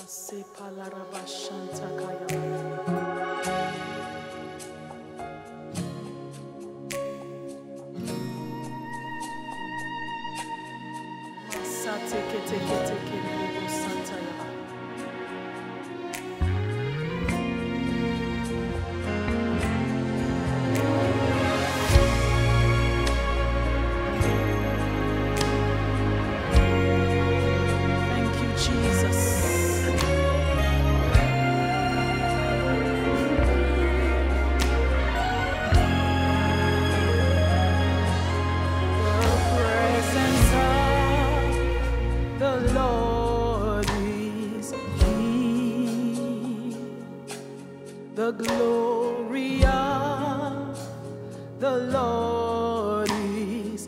The glory of the Lord is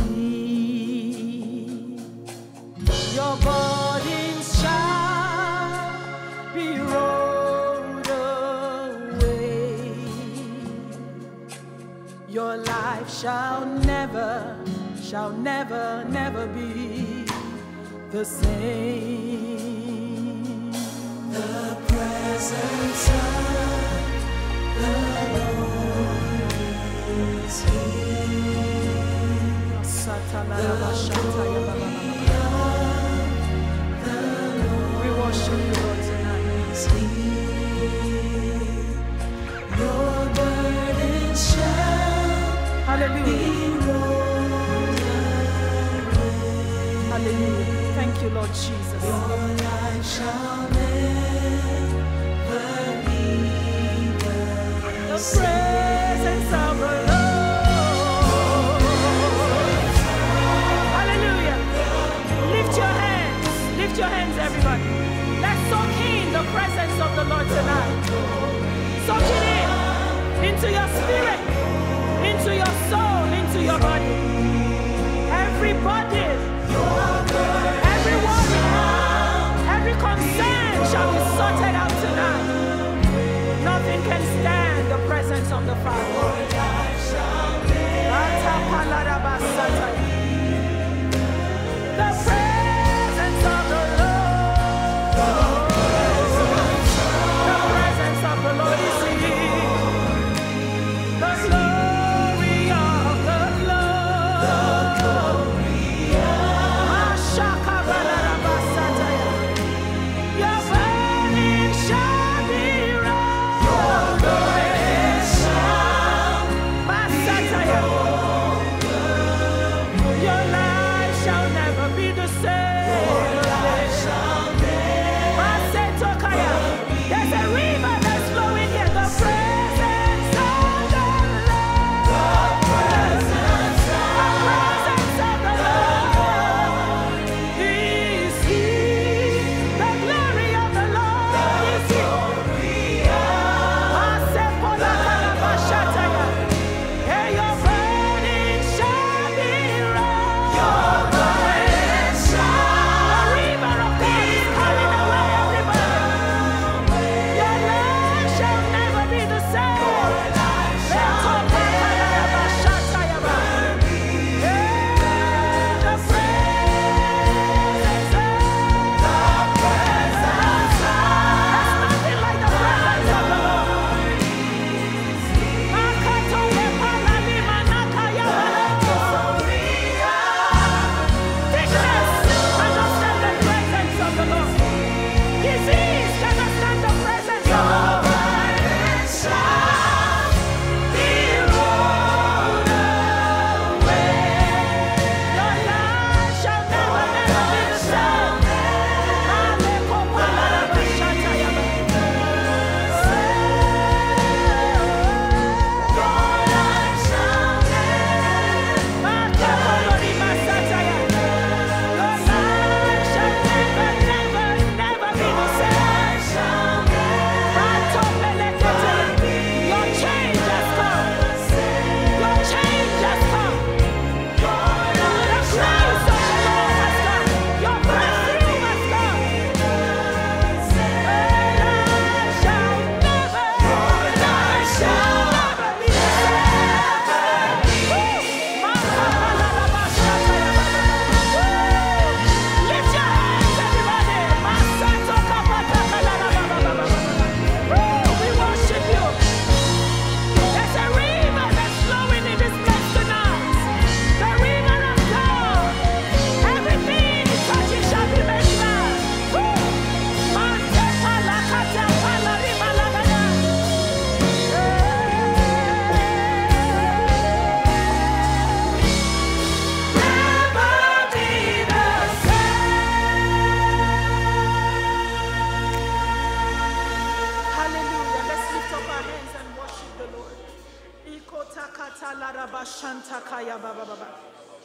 here. Your burdens shall be rolled away. Your life shall never, never be the same. The presence of the Lord is here. We worship you, Lord, tonight. Your burdens shall be rolled away. Hallelujah. Thank you, Lord Jesus. Your life shall never be the presence of the Lord. Hallelujah. Lift your hands. Lift your hands, everybody. Let's soak in the presence of the Lord tonight. Soak it in. Into your spirit. Into your soul. Into your body. Everybody. Every worry. Every concern shall be sorted out tonight. Nothing can stand the presence of the Father. The presence of the Lord. The presence of the Lord is here. The glory of the Lord. Your burning shall be rolled away.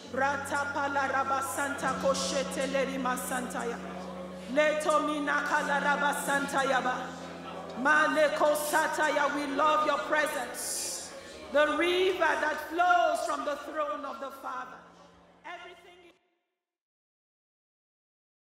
Ratapala rabasanta koshete lerima santaya. Leto mina kala rabasantaya ba. Maleko sataya, we love your presence. The river that flows from the throne of the Father.